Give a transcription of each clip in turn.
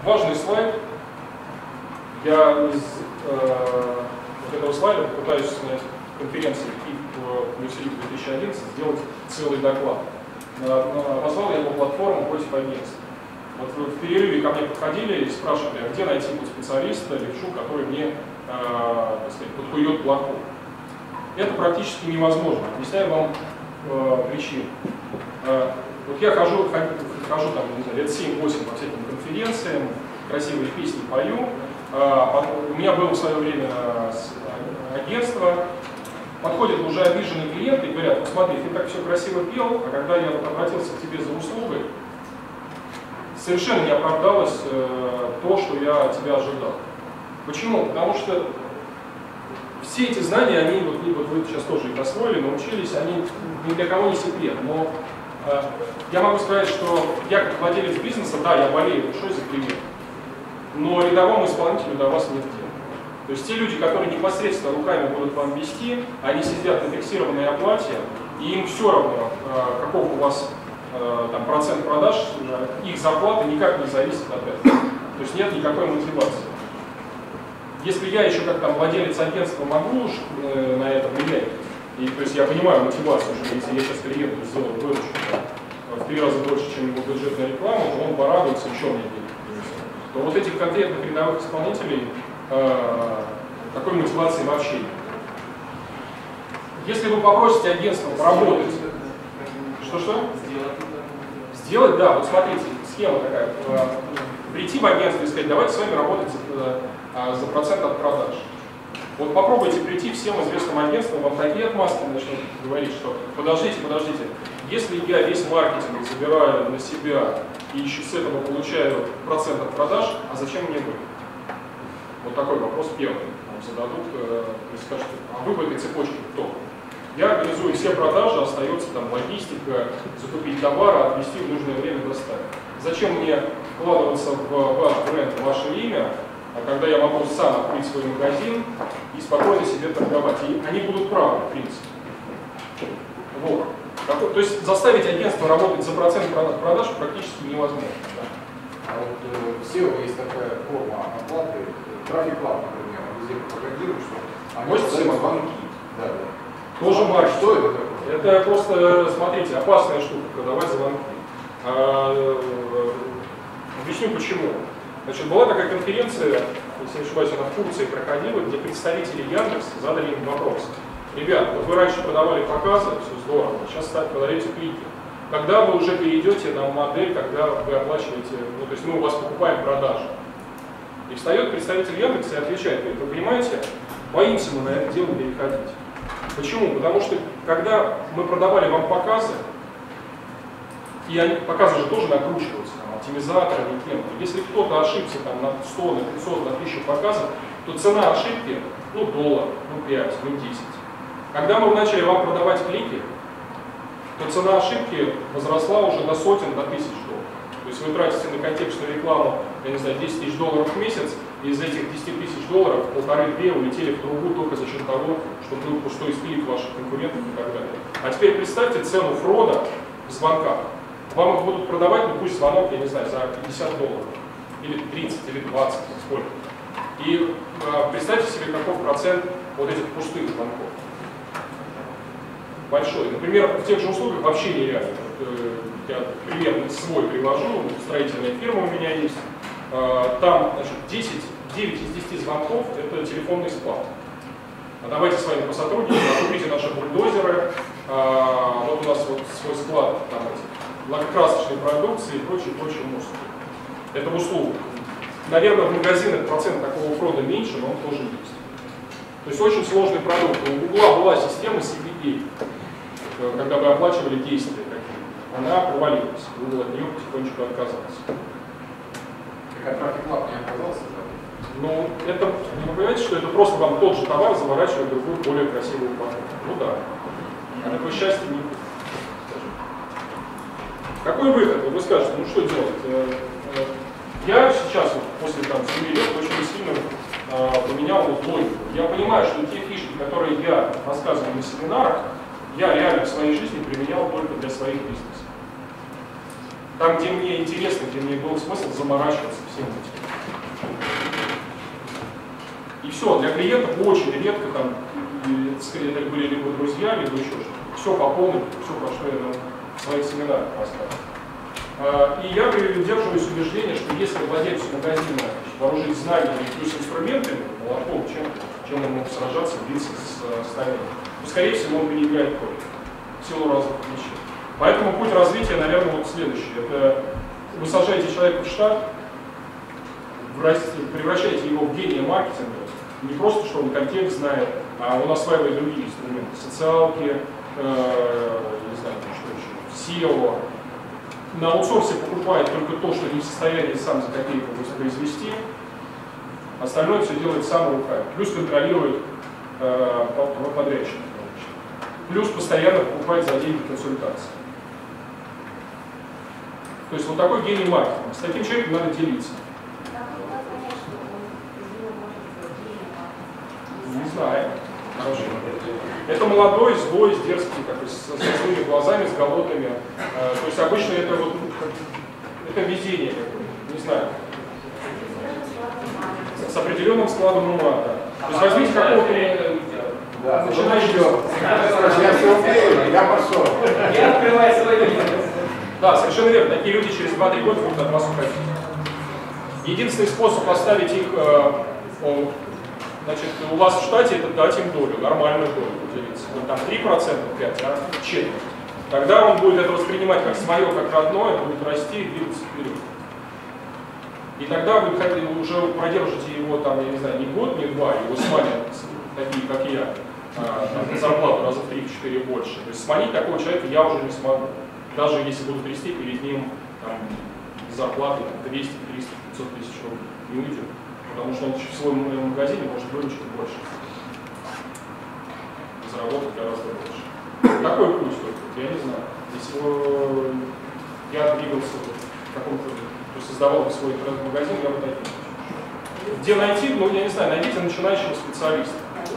Важный слайд. Я из вот этого слайда попытаюсь на конференции КИК 2011 сделать целый доклад. Назвал я его «Платформа против агентств». Вот в перерыве ко мне подходили и спрашивали, а где найти специалиста, левшу, который мне подкует платформу. Это практически невозможно. Объясняю вам причину. Вот я хожу там, не знаю, лет 7-8 по всяким конференциям, красивые песни пою. У меня было в свое время агентство. Подходят уже обиженные клиенты и говорят: вот смотри, ты так все красиво пел, а когда я вот обратился к тебе за услугой, совершенно не оправдалось то, что я от тебя ожидал. Почему? Потому что все эти знания, они, вот вы сейчас тоже их освоили, научились, они ни для кого не секрет. Но я могу сказать, что я как владелец бизнеса, да, я болею душой за клиента, но рядовому исполнителю до вас нет дела. То есть те люди, которые непосредственно руками будут вам вести, они сидят на фиксированной оплате, и им все равно, каков у вас там процент продаж, их зарплата никак не зависит от этого. То есть нет никакой мотивации. Если я еще как там владелец агентства могу на это влиять, и, то есть я понимаю мотивацию, что если я сейчас клиенту сделаю выручку в 3 раза больше, чем его бюджетная реклама, то он порадуется, еще мне денег принесет. То вот этих конкретных рядовых исполнителей такой мотивации вообще нет. Если вы попросите агентство поработать, что-что? Сделать, да, вот смотрите, схема такая. Прийти в агентство и сказать: давайте с вами работать за процент от продаж. Вот попробуйте прийти всем известным агентствам, вам такие отмазки начнут говорить, что подождите, если я весь маркетинг забираю на себя и еще с этого получаю процент от продаж, а зачем мне вы? Вот такой вопрос первый вам зададут, и скажут: а вы в этой цепочке кто? Я организую все продажи, остается там логистика, закупить товар, отвезти в нужное время, доставить. Зачем мне вкладываться в ваш бренд, в ваше имя, когда я могу сам открыть свой магазин и спокойно себе торговать? И они будут правы, в принципе. Вот. То есть заставить агентство работать за процент продаж практически невозможно. А вот в SEO есть такая форма оплаты, Traffic Club, например, везде пропагандируют, что они дают звонки. Да. Тоже маркетинг. Что это такое? Это просто, смотрите, опасная штука, продавать звонки. Объясню почему. Значит, была такая конференция, если не ошибаюсь, она в Турции проходила, где представители Яндекса задали им вопрос: ребят, вот вы раньше продавали показы, все здорово, сейчас продаете клики. Когда вы уже перейдете на модель, когда вы оплачиваете, ну, то есть мы у вас покупаем продажи? И встает представитель Яндекса и отвечает: говорит: вы понимаете, боимся мы на это дело переходить. Почему? Потому что когда мы продавали вам показы, и показы же тоже накручиваются, там, оптимизаторами и кем-то. Если кто-то ошибся там, на 100, на 500, на 1000 показов, то цена ошибки, ну, $1, ну, 5, ну, 10. Когда мы начали вам продавать клики, то цена ошибки возросла уже до сотен, до $1000. То есть вы тратите на контекстную рекламу, я не знаю, $10 000 в месяц, и из этих $10 000 1,5-2 улетели в трубу только за счет того, что был пустой клик ваших конкурентов и так далее. А теперь представьте цену фрода в звонках. Вам их будут продавать, ну пусть звонок, я не знаю, за $50, или 30, или 20, сколько. И представьте себе, каков процент вот этих пустых звонков. Большой. Например, в тех же услугах вообще нереально. Я примерно свой привожу, строительная фирма у меня есть. Там, значит, 9 из 10 звонков – это телефонный склад. А давайте с вами посотрудничаем, купите наши бульдозеры. Вот у нас вот свой склад там, лакокрасочной продукции и прочее мусор. Это в услугах. Наверное, в магазинах процент такого фрода меньше, но он тоже есть. То есть очень сложный продукт. У Гугла была система CPA, когда вы оплачивали действия такие. Она провалилась. Google от нее потихонечку отказался. Как Traffic Club не отказался? Ну, это, вы понимаете, что это просто вам тот же товар заворачивает в другую, более красивую упаковку. Ну да. А такое счастье не будет. Какой выход? Вы скажете, ну что делать? Я сейчас, вот, после 7 лет, очень сильно поменял вот логику. Я понимаю, что те фишки, которые я рассказываю на семинарах, я реально в своей жизни применял только для своих бизнесов. Там, где мне интересно, где мне был смысл заморачиваться всем этим. И все, для клиентов очень редко там, скорее, это были либо друзья, либо еще что-то. Все по полной, все, про что я в своих семинарах рассказывал. И я придерживаюсь убеждения, что если владельцу магазина вооружить знаниями плюс инструментами, молотком, чем он мог сражаться, биться с остальными, то, скорее всего, он переиграет поле в силу разных вещей. Поэтому путь развития, наверное, вот следующий. Это вы сажаете человека в штат, превращаете его в гения маркетинга, не просто, что он контекст знает, а он осваивает другие инструменты, социалки, не знаю, что еще, SEO. На аутсорсе покупает только то, что не в состоянии сам за копейку воспроизвести, остальное все делает сам руками, плюс контролирует подрядчика. Плюс постоянно покупает за деньги консультации. То есть вот такой гений маркетинга. С таким человеком надо делиться. Не знаю. Хорошо. Это молодой, злой, дерзкий, такой, со своими глазами, с голодными. То есть обычно это вот это везение какое-то, не знаю. С определенным складом ума. Да. То есть возьмите какого-то начинающего. Я все умею, я пошел. Я открываю свой бизнес. Да, совершенно верно. Такие люди через 2-3 года будут от вас уходить. Единственный способ оставить их, значит, у вас в штате, это дать им долю, нормальную долю поделиться. Не там 3%, 5%, а четверть. Тогда он будет это воспринимать как свое, как родное, будет расти и двигаться вперед. И тогда вы уже продержите его, там, я не знаю, не год, не два, его сманят такие, как я, на зарплату раза в 3-4 больше. То есть сманить такого человека я уже не смогу. Даже если буду трясти перед ним там, зарплаты 200, 300, 500 тысяч рублей. Не уйдет. Потому что он в своем магазине может выручить больше. Заработать гораздо больше. Такой путь только, я не знаю. Если бы я двигался в каком-то, создавал бы свой интернет-магазин, я бы таким. Где найти? Ну, я не знаю, найдите начинающего специалиста.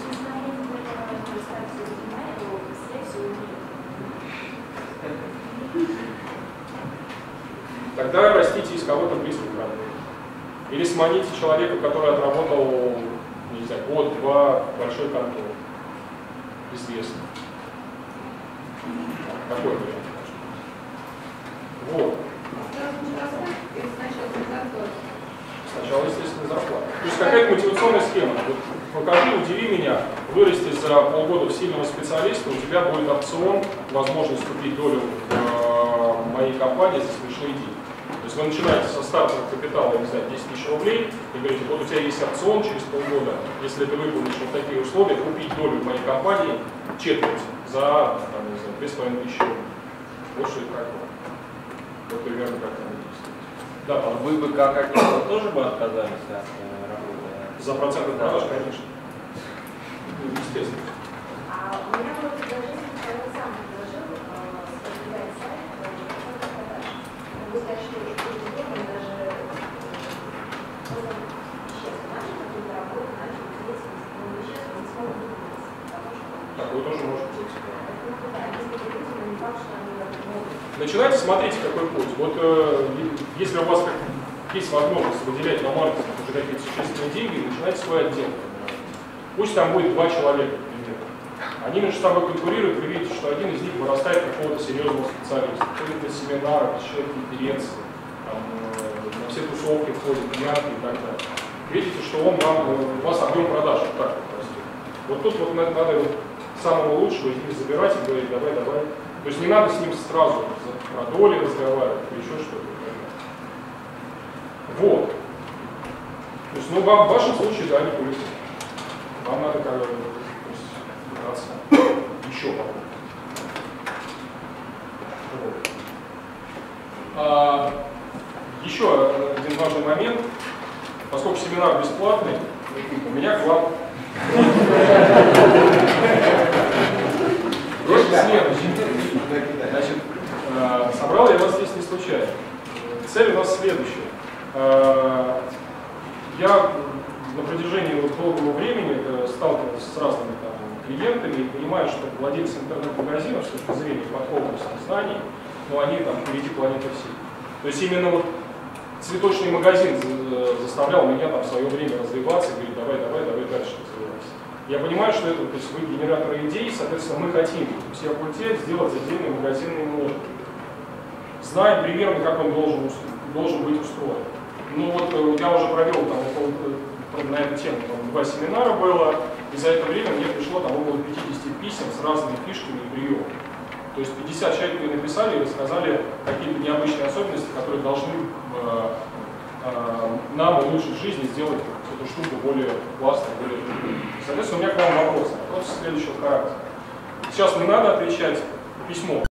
Тогда растите из кого-то близко к вам. Или сманите человека, который отработал, не знаю, год-два в большой конторе. Известно. Такой вариант. Вот. Сначала, естественно, зарплата. То есть какая-то мотивационная схема. Вот покажи, удиви меня, вырасти за полгода в сильного специалиста, у тебя будет опцион, возможность купить долю в моей компании за смешные деньги. То есть вы начинаете со стартового капитала, не знаю, 10 тысяч рублей, и говорите, вот у тебя есть опцион через полгода, если ты выполнишь вот такие условия, купить долю в моей компании четверть за, там, не знаю, 2500 рублей. Вот что это такое. Вот примерно как там действует. Да, Вы бы как агентство тоже бы отказались от работы? за процент от продаж, конечно. Ну, естественно. У меня было предложение, человек сам предложил создать сайт продаж. Могу сказать, что уже сделано, даже сейчас начал какую-то работу, начал ответственность, но сейчас он не смог выполнить, потому что... Такое тоже может быть. Да, если люди, но не факт, что они могут. Начинайте, смотрите, какой путь. Вот если у вас есть возможность выделять на маркетинг уже какие-то существенные деньги, начинайте свой отдел. Пусть там будет 2 человека, например. Они между собой конкурируют, вы видите, что один из них вырастает какого-то серьезного специалиста. Ходит на семинары, посещает конференции, на все тусовки ходит, пьянки и так далее. Видите, что он у вас объем продаж вот так вот растет. Вот тут вот надо самого лучшего из них забирать и говорить, давай. То есть не надо с ним сразу про доли разговаривать или еще что-то. Вот. То есть, ну, в вашем случае, да, не повезло. Вам надо как бы пытаться еще попробовать. Вот. Еще один важный момент. Поскольку семинар бесплатный, у меня к вам следующий. Значит, собрал я вас здесь не случайно. Цель у нас следующая. Я на протяжении долгого времени сталкивался с разными клиентами и понимаю, что владельцы интернет-магазинов с точки зрения подковности знаний, ну, они там впереди планеты всей. То есть именно вот цветочный магазин заставлял меня там в свое время развиваться, говорит, давай дальше развивайся. Я понимаю, что это, то есть вы генераторы идей, соответственно, мы хотим в психофакультете сделать отдельный магазинный модуль. Знаем примерно, как он должен быть устроен. Ну вот я уже провел там на эту тему 2 семинара было, и за это время мне пришло там около 50 писем с разными фишками и приемами. То есть 50 человек мне написали и рассказали какие-то необычные особенности, которые должны нам улучшить жизнь и сделать эту штуку более классной, более эффективной. Соответственно, у меня к вам вопрос следующего характера. Сейчас не надо отвечать письмо.